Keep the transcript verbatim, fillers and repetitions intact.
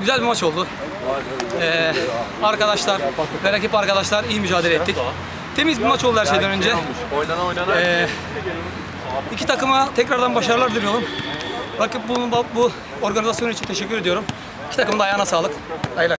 Güzel bir maç oldu. Ee, arkadaşlar ve rakip arkadaşlar iyi mücadele ettik. Temiz bir maç oldu her şeyden önce. Ee, iki takıma tekrardan başarılar diliyorum. Rakip bu, bu organizasyon için teşekkür ediyorum. İki takımın da ayağına sağlık. Hayırlı.